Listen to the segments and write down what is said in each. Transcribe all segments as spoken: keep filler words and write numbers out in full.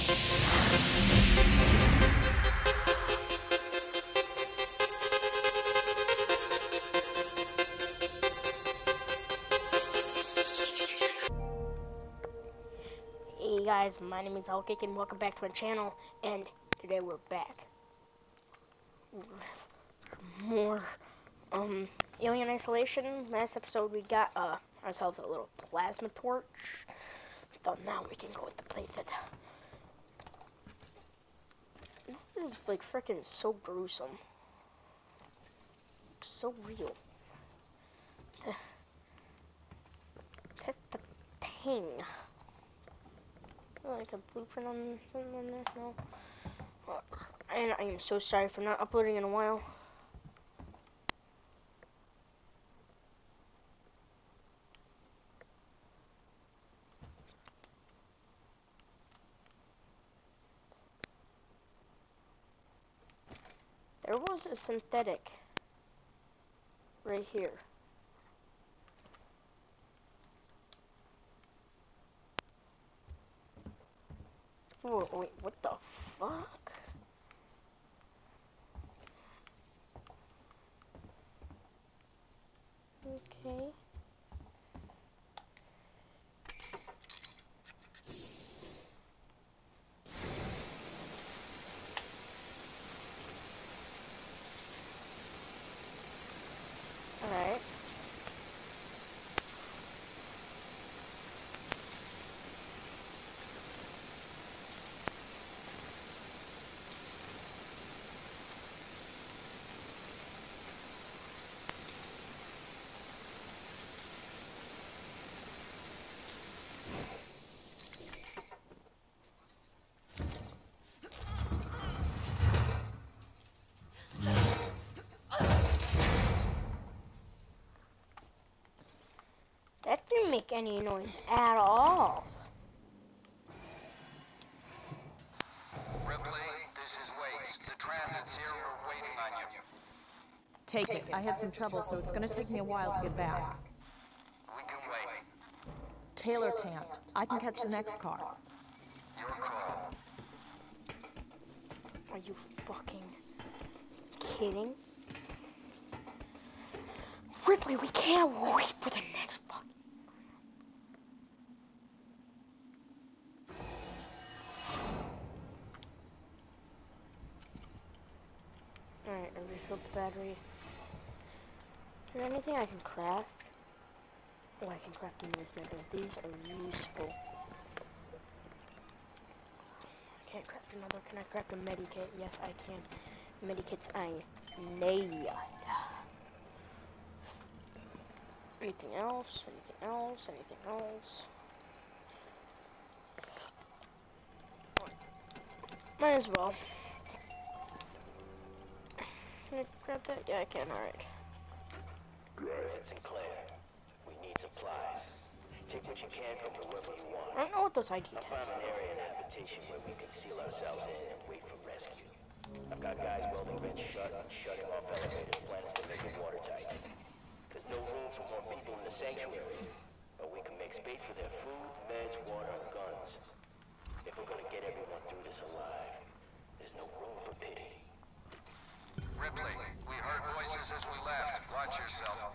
Hey guys, my name is Alkick and welcome back to my channel, and today we're back. More um Alien Isolation. Last episode we got uh ourselves a little plasma torch. So now we can go with the playset. This is like freaking so gruesome. So real. That's the thing. Like a blueprint on, on there? No. And I am so sorry for not uploading in a while. There was a synthetic right here. Oh, wait, what the fuck? Okay. Alright. That didn't make any noise at all. Ripley, this is Waits. The transit's here. We're waiting on you. Take it. I had some trouble, so it's gonna take me a while to get back. We can wait. Taylor can't. I can catch the next car. Your call. Are you fucking kidding? Ripley, we can't wait for the next fuck. Alright, I refilled the battery. Is there anything I can craft? Oh, I can craft these metals. These are useful. I can't craft another. Can I craft a medikit? Yes, I can. Medikits I need. Anything else? Anything else? Anything else? Might as well. Can I grab that? Yeah, I can. Alright. Sinclair, we need supplies. Take what you can from whoever you want. I don't know what those I D I tags found an are. area in habitation where we can seal ourselves in and wait for rescue. I've got guys welding vents shut and shutting off elevators, plans to make it watertight. There's no room for more people in the sanctuary, but we can make space for their food, meds, water, and guns. If we're gonna get everyone through this alive, there's no room for pity. Ripley, we heard voices as we left. Watch yourself.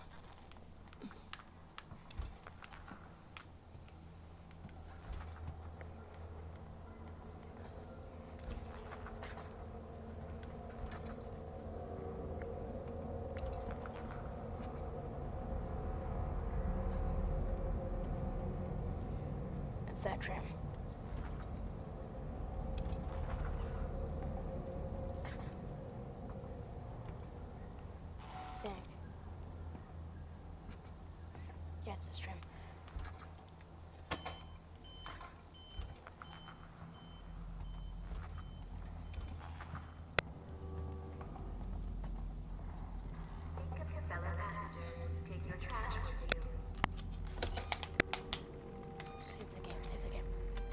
It's that tram. Sick. Yeah, it's this tram. Think of your fellow passengers. Take your trash with you. Save the game, save the game.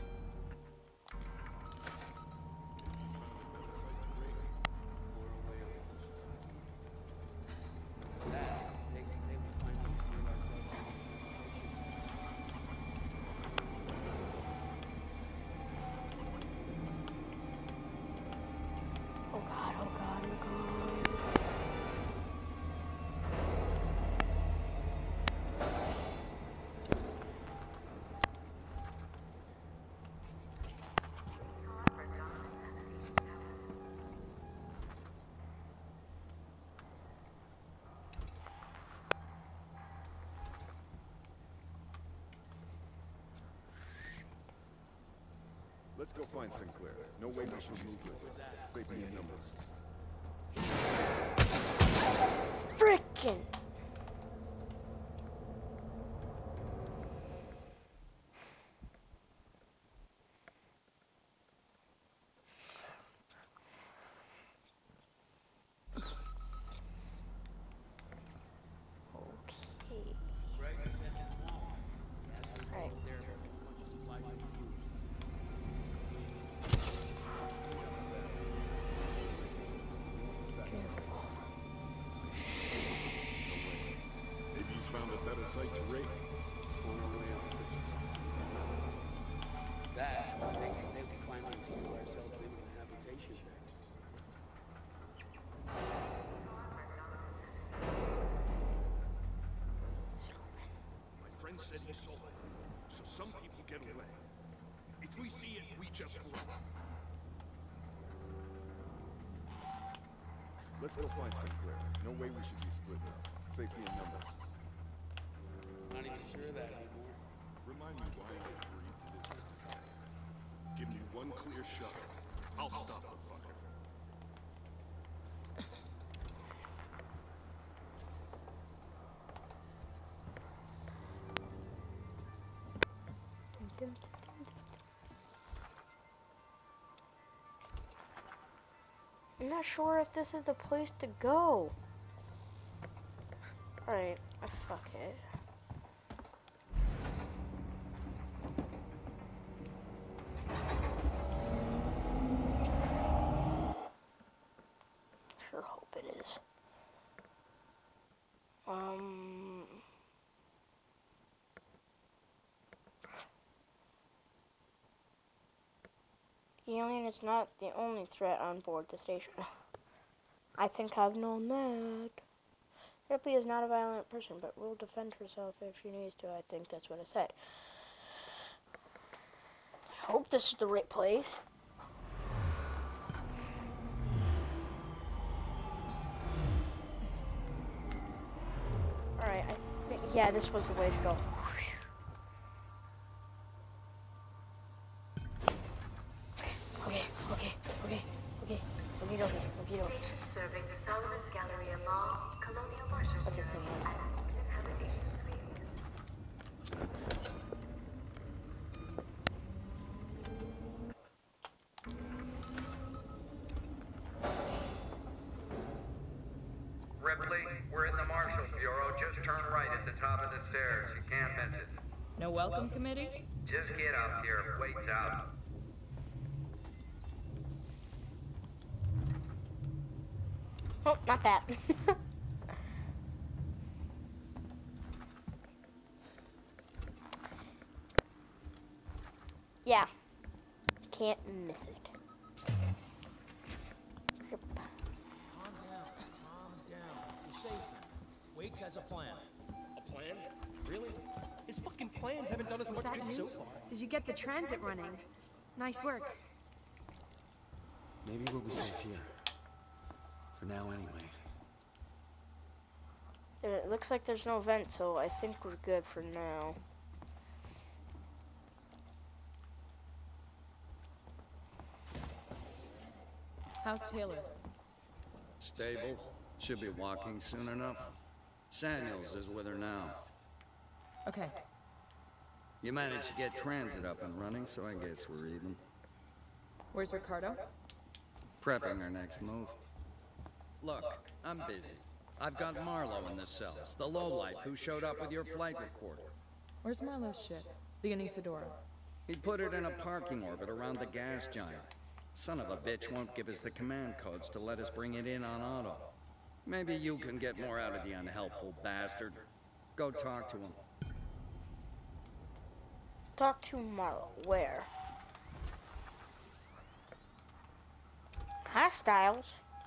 Let's go find Sinclair. No way we should be split. Safety in numbers. Frickin'! Found a better site to raid. That makes me think we finally seal ourselves into the habitation decks. My friend said he saw it, so some people get away. If we see it, we just run. Let's go find Sinclair. No way we should be split now. Safety in numbers. Not even sure of that anymore. Remind me why you agreed to this. Give me one clear shot. I'll stop the fucker. I'm not sure if this is the place to go. Alright, fuck it. Sure hope it is. Um... The alien is not the only threat on board the station. I think I've known that. Ripley is not a violent person, but will defend herself if she needs to. I think that's what I said. I hope this is the right place. Alright, I think, yeah, this was the way to go. Okay, okay, okay, okay, okay, okay, okay, okay. Serving the Solomon's Galleria Mall, Colonial Marshal What's this Bureau, thing? and six habitation suites. Ripley, we're in the Marshal Bureau. Just turn right at the top of the stairs. You can't miss it. No welcome committee? Just get up here. Wait's out. Oh, not that. Yeah. Can't miss it. Yep. Calm down, calm down. You're safe now. Waits has a plan. A plan? Really? His fucking plans haven't done us Was much that good you? so far. Did you get the transit running? Nice work. Maybe we'll be safe here. For now, anyway. It looks like there's no vent, so I think we're good for now. How's Taylor? Stable. Should be walking soon enough. Samuels is with her now. Okay. You managed to get transit up and running, so I guess we're even. Where's Ricardo? Prepping our next move. Look, I'm busy. I've got Marlowe in the cells, the lowlife who showed up with your flight recorder. Where's Marlowe's ship? The Anisadora. He put it in a parking orbit around the gas giant. Son of a bitch won't give us the command codes to let us bring it in on auto. Maybe you can get more out of the unhelpful bastard. Go talk to him. Talk to Marlowe. Where? Hi, Styles.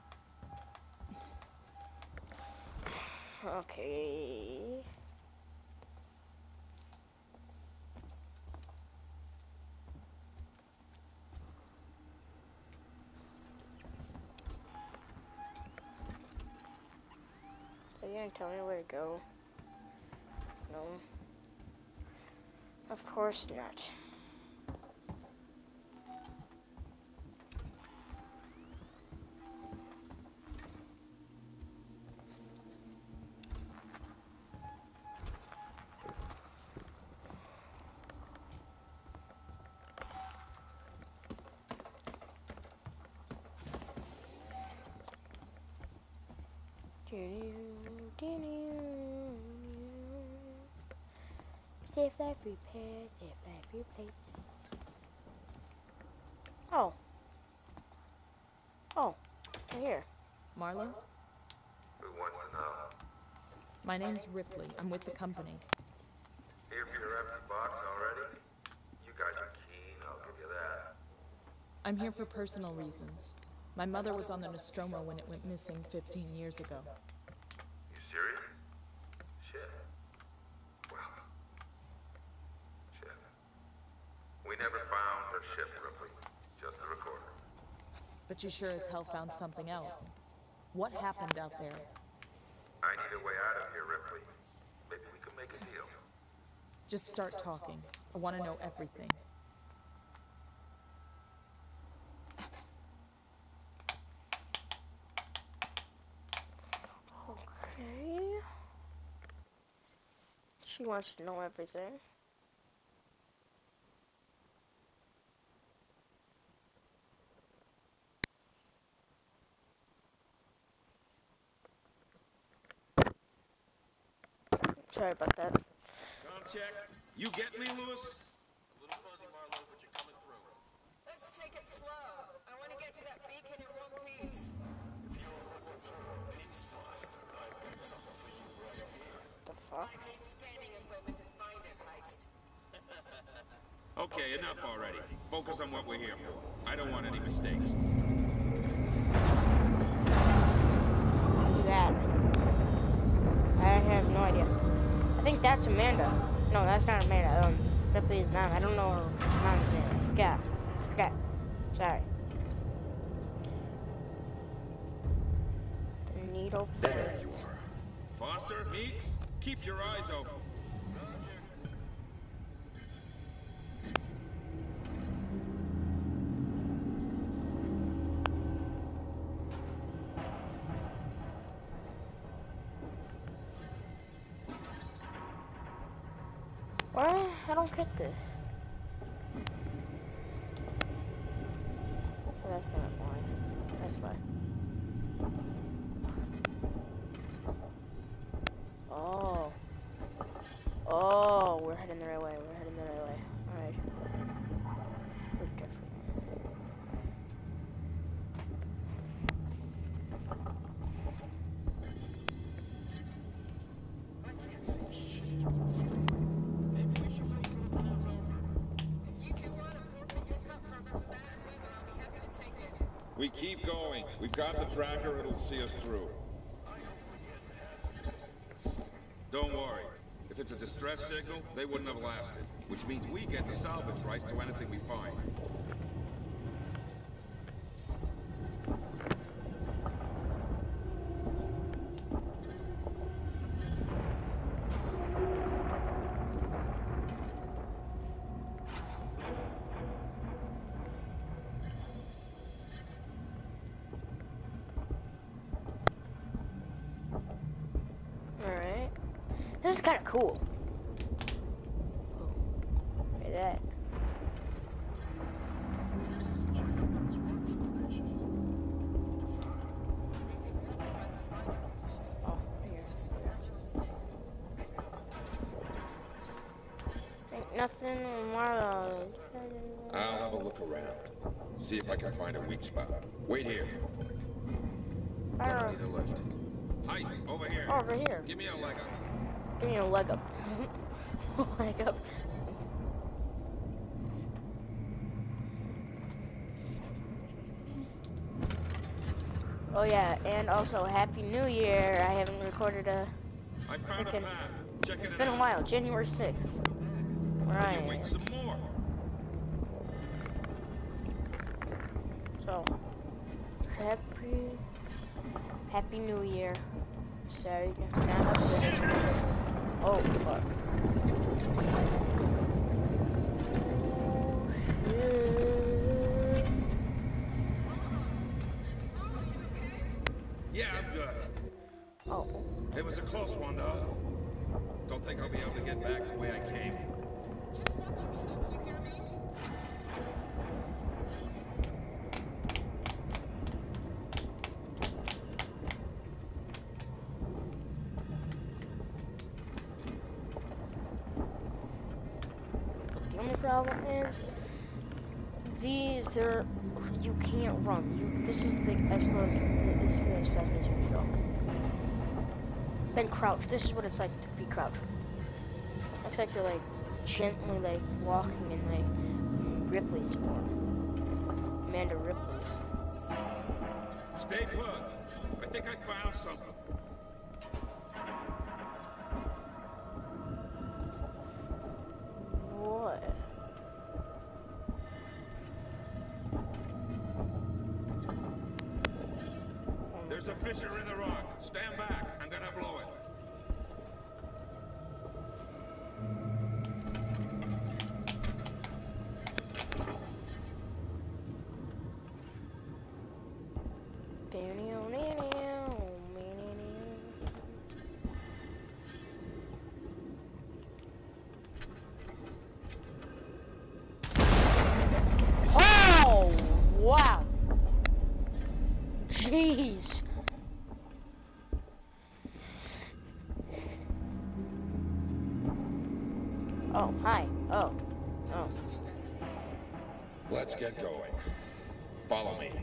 Okay. Are you gonna tell me where to go? No. Of course not. Safe life repair, safe life replaces. Oh. Oh, right here. Marlo? Who wants to know? My name's Ripley. I'm with the company. Here for your empty box already? You guys are keen, I'll give you that. I'm here for personal reasons. My mother was on the Nostromo when it went missing fifteen years ago. You serious? Shit. Well. Shit. We never found her ship, Ripley. Just the recorder. But you sure as hell found something else. What happened out there? I need a way out of here, Ripley. Maybe we can make a deal. Just start talking. I want to know everything. Okay. She wants to know everything. Sorry about that. Com check. You get me, Lewis? A little fuzzy, Marlo, but you're coming through. Let's take it slow. I want to get to that beacon in one piece. If you're looking for a piece, Foster, I've got something for you right here. The fuck? I need scanning equipment to find it, Heist. Okay, enough already. Focus on what we're here for. I don't want any mistakes. Who's that? I have no idea. I think that's Amanda. No, that's not Amanda. Um, Ripley's mom. I don't know her mom's name. I forgot. Forgot. Sorry. The needle. There you are. Foster, Meeks, keep your eyes open. Why? I don't get this. Oh, that's not why. That's why. Oh. Oh, we're heading the right way. We're heading the right way. Alright. We're different. I can't see shit through the storm. Maybe we should wait till it blows over. If you two want to forfeit your cup for another bad weather, I'll be happy to take it. We keep going. We've got the tracker. It'll see us through. Don't worry. If it's a distress signal, they wouldn't have lasted. Which means we get the salvage rights to anything we find. Alright. This is kind of cool. Look at that. Oh, here. Ain't nothing Marlo. I'll have a look around. See if I can find a weak spot. Wait here. Oh, Need a lift. Heist, over here. over here. Give me a leg up. Give me a leg up. Leg up. Oh yeah, and also Happy New Year. I haven't recorded a. I found a Freaking- path. Check it It's out. been a while. January sixth. Where I Can you am. wait some more? So, happy, happy New Year. Sorry, not up there. Oh, fuck. Oh, shit. Yeah, I'm good. Oh, It was a close one, though. Don't think I'll be able to get back the way I came. Just watch yourself, you hear me? problem is these, they're, you can't run. You, this is the as slow as, this is as fast as you can go. Then crouch. This is what it's like to be crouched. Looks like you're like gently like walking in like Ripley's form. Amanda Ripley's. Stay put. I think I found something. What? There's a fissure in the rock. Stand back. I'm gonna blow it. Oh, wow. Jeez. Oh, hi. Oh. Oh. Let's get going. Follow me.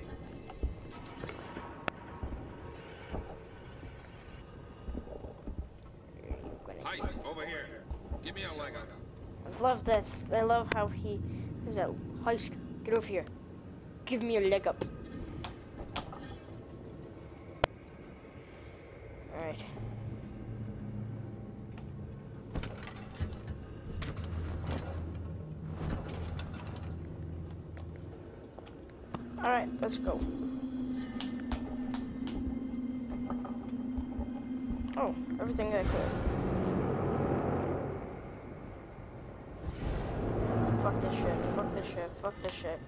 Heist, over here. Give me a leg up. I love this. I love how he is that Heist. Get over here. Give me a leg up. Alright. Alright, let's go. Oh, everything I could. Fuck this shit, fuck this shit, fuck this shit.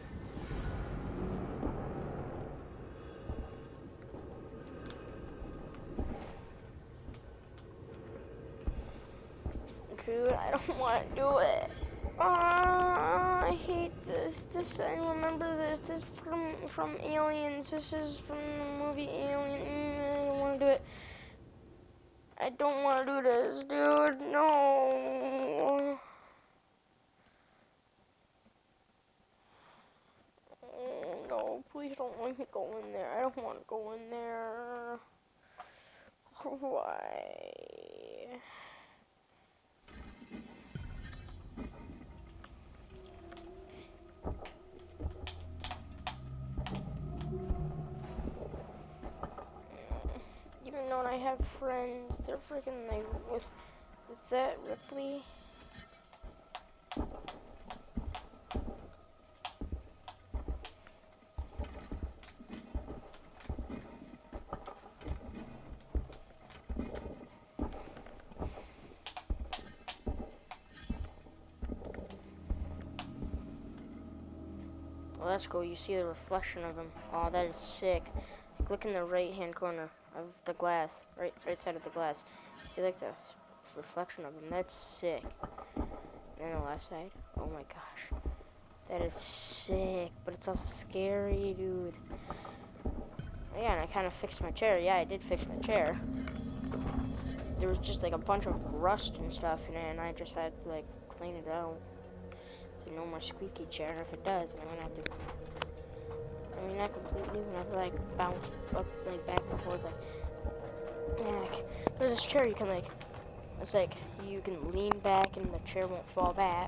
Dude, I don't want to do it. Uh, I hate this. This, I remember this. This from from Aliens. This is from the movie Alien. Mm, I don't want to do it. I don't want to do this, dude. No. No, please don't let me go in there. I don't want to go in there. Why? Even though I have friends, they're freaking like with. Is that Ripley? Oh, that's cool. You see the reflection of him. Oh, that is sick. Like, look in the right-hand corner of the glass, right, right side of the glass. See, like the reflection of him. That's sick. And the left side. Oh my gosh, that is sick. But it's also scary, dude. Yeah, and I kind of fixed my chair. Yeah, I did fix my chair. There was just like a bunch of rust and stuff in it, and I just had to like clean it out. So no more squeaky chair. And if it does, I'm gonna have to. I mean, not completely, but I have to like bounce up, like back and forth, like. Yeah, like, there's this chair you can like. It's like you can lean back and the chair won't fall back.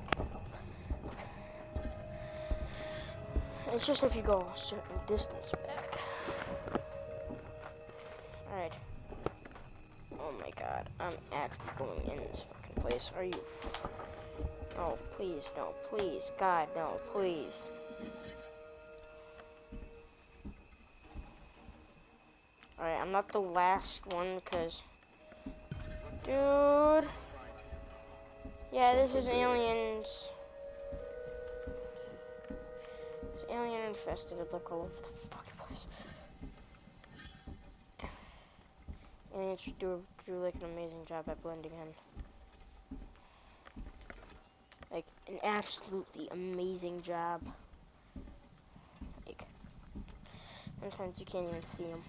It's just if you go a certain distance back. Alright. Oh my god, I'm actually going in this fucking place. Are you? Oh, please, no, please, God, no, please. Alright, I'm not the last one, because... Dude... Yeah, this is aliens. It's alien infested. It's like all over the fucking place. Aliens do, do like an amazing job at blending in. Like, an absolutely amazing job. Like, sometimes you can't even see them.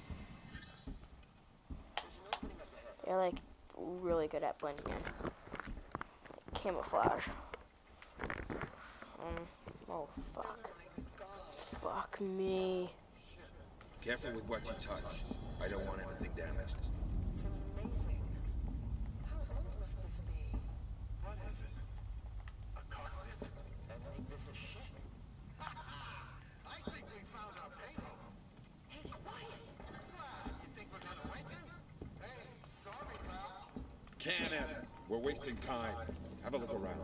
They're like really good at blending in. Camouflage. Um, oh fuck. Fuck me. Careful with what you touch. I don't want anything damaged. It's amazing. How old must this be? What is it? A cockpit? And make this a ship. I think we found our payload. Hey, quiet! What? You think we're gonna wake her? Hey, sorry, pal. Can it? We're wasting time. Have a look around.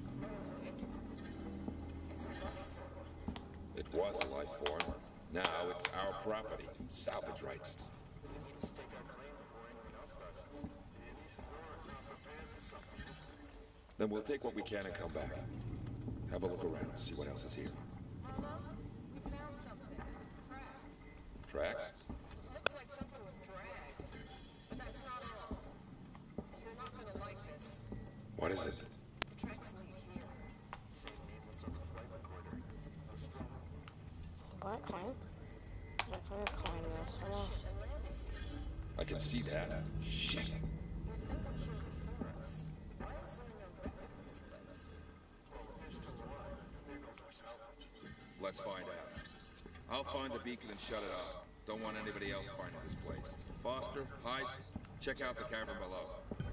It's a life form. It was a life form. Now it's our property. Salvage rights. We need to stake our claim before anyone else does. The Isidore is not prepared for something this big. Then we'll take what we can and come back. Have a look around, see what else is here. Hello? We found something. Tracks. Tracks? Looks like something was dragged. But that's not all. You're not gonna like this. What is it? The tracks lead here. Same name what's on the flight recorder. Nostromo. What kind? What kind of climb this? I know. Ship and landed here. I can see that. Shit. You think I'm here before us. Why is there no record of this place? Well, if they're still alive, there goes our salvage. Let's find out. I'll find the beacon and shut it off. Don't want anybody else finding this place. Foster, Heist, check out the cavern below.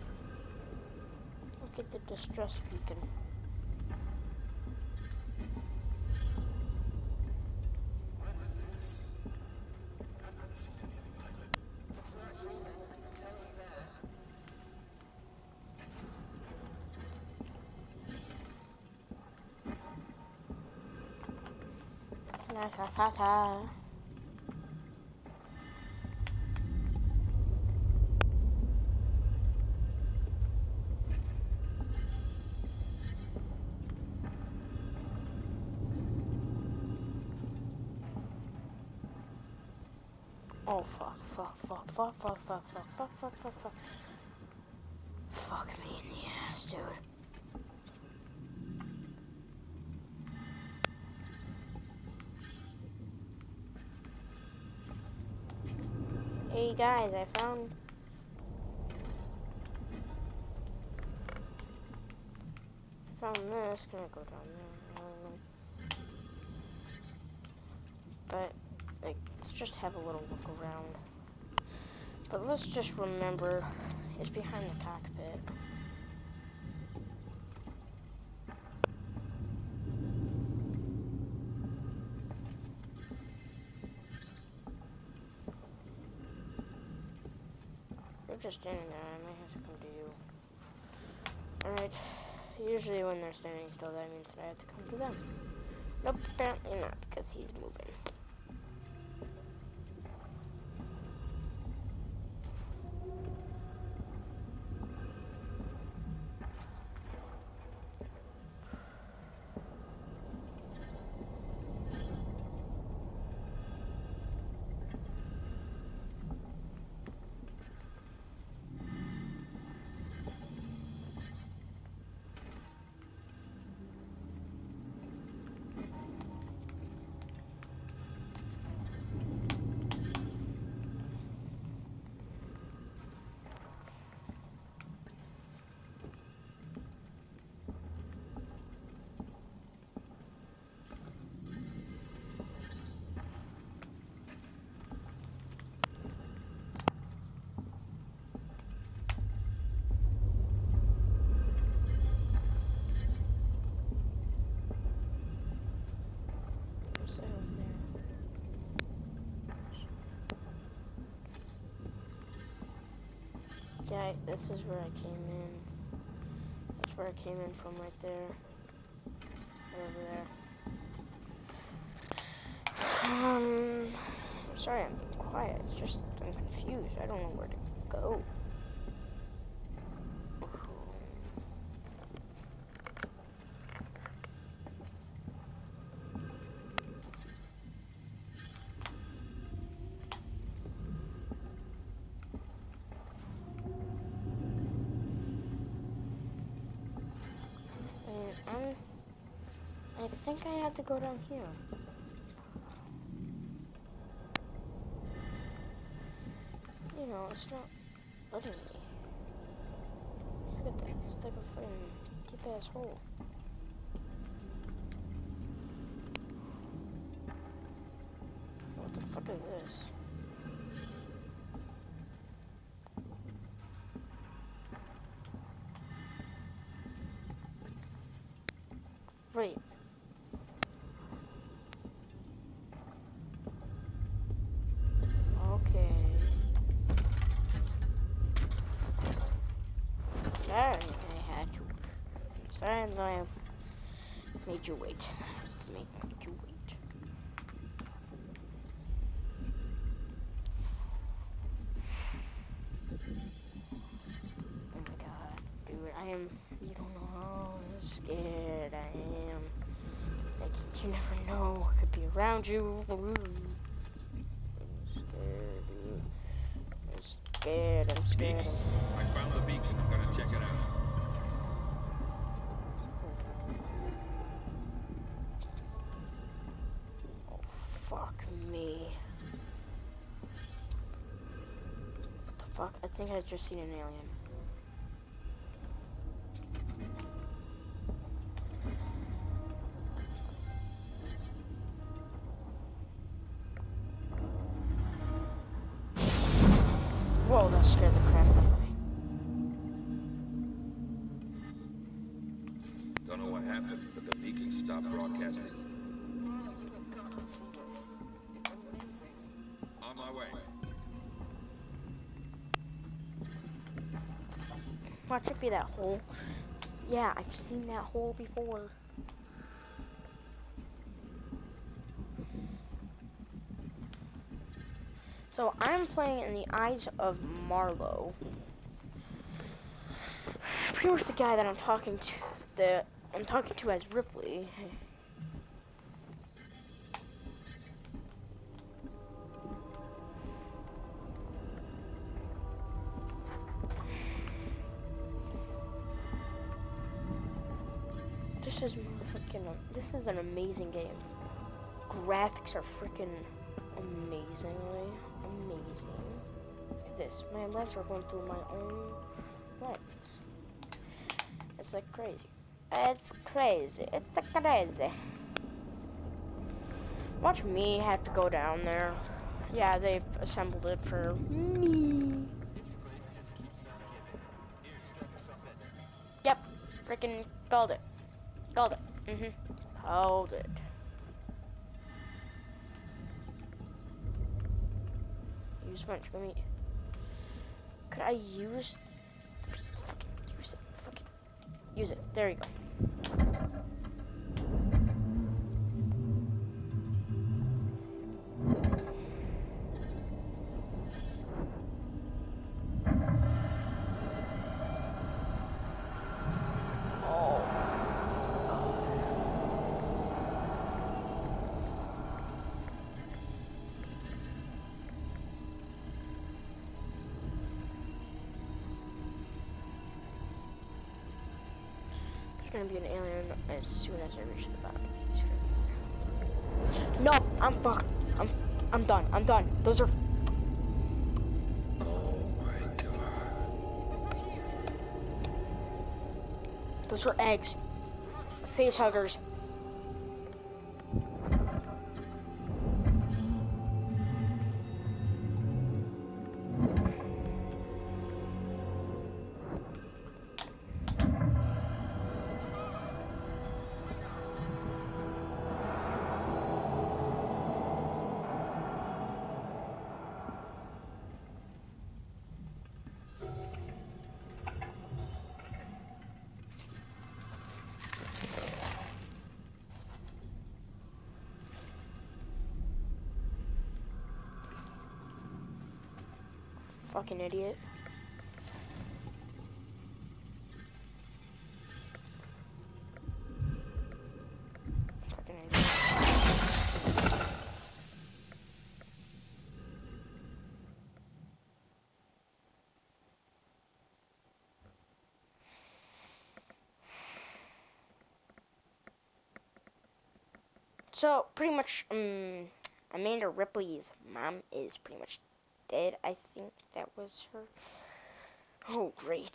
Look at the distress beacon. What is this? I've never seen anything like it. It's not human, I can tell you that. La ta ta ta. Oh fuck, fuck, fuck, fuck, fuck, fuck, fuck, fuck, fuck, fuck, fuck. Fuck me in the ass, dude. Hey guys, I found found this. Gonna go down there. Um, But like, let's just have a little look around. But let's just remember, it's behind the cockpit. They're just standing there. I might have to come to you. Alright. Usually when they're standing still, that means that I have to come to them. Nope, apparently not, because he's moving. Yeah, this is where I came in. That's where I came in from, right there. Right over there. Um, I'm sorry I'm being quiet. It's just, I'm confused. I don't know where to go. I think I have to go down here. You know, it's not letting me. Look at that. It's like a freaking deep ass hole. fuck is this? Wait. Okay. Sorry, I had to. Sorry, I made you wait. Made you wait. Oh my god, dude, I am. You don't know how scared I am. Like, you never know what could be around you. I'm scared, dude. I'm scared, I'm scared. Beaks, I found the beacon. I'm gonna check it out. Oh, fuck me. What the fuck? I think I just seen an alien. Whoa, that scared the crap out of me. Don't know what happened, but the beacon stopped broadcasting. Marlo, you have got to see this. It's amazing. On my way. Watch it be that hole. Yeah, I've seen that hole before. So I'm playing in the eyes of Marlo. Pretty much the guy that I'm talking to. The I'm talking to as Ripley. This is freaking. This is an amazing game. Graphics are freaking amazingly amazing. Look at this. My legs are going through my own legs. It's like crazy. It's crazy. It's like crazy. Watch me have to go down there. Yeah, they've assembled it for me. This place just keeps on giving. Here, strap yourself in. Yep. Freaking called it. Called it. Mm-hmm. Called it. Use wrench. Let me. Could I use? Fucking use it. Fucking use it. There you go. Gonna be an alien as soon as I reach the bottom. No, I'm fucked. I'm I'm done. I'm done. Those are Oh my god. those are eggs. Face huggers. Fucking idiot. Fucking idiot. So, pretty much, um, Amanda Ripley's mom is pretty much dead. I think that was her. Oh, great.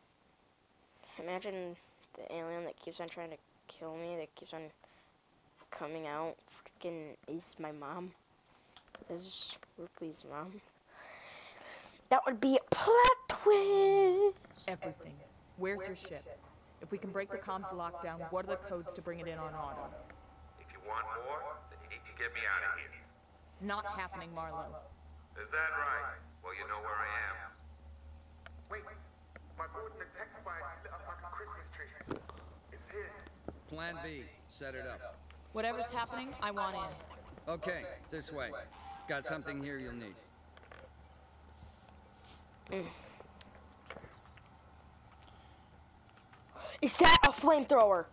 Imagine the alien that keeps on trying to kill me, that keeps on coming out freaking is my mom. Is Ripley's mom. That would be a plot twist. Everything. Where's your ship? If we can break the comms lockdown, what are the codes to bring it in on auto? If you want more, then you need to get me out of here. Not happening, Marlowe. Is that right? Well, you know where I am. Wait, my board in the text box lit up like a Christmas tree. It's here. Plan B. Set it up. Whatever's happening, I want in. Okay, this way. Got something here you'll need. Mm. Is that a flamethrower?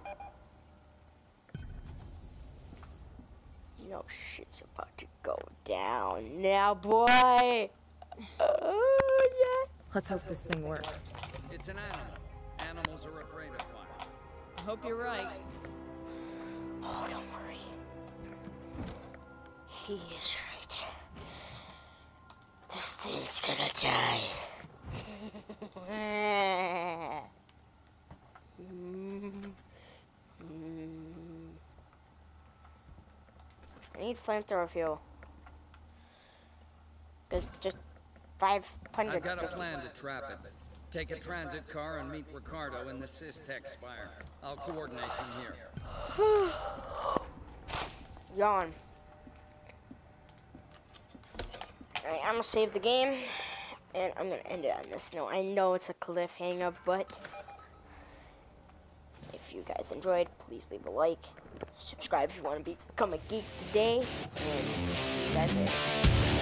You know shit's about to go down now, boy. Oh, yeah. Let's hope this thing works. It's an animal. Animals are afraid of fire. I hope you're right. Oh, don't worry. He is right. This thing's gonna die. I need flamethrower fuel. There's just five hundred. I've got a plan to trap it. Take a transit car and meet Ricardo in the Systech Spire. I'll coordinate from here. Yawn. Alright, I'm gonna save the game, and I'm gonna end it on this note. I know it's a cliffhanger, but if you guys enjoyed, please leave a like. Subscribe if you want to become a geek today, and see you guys later.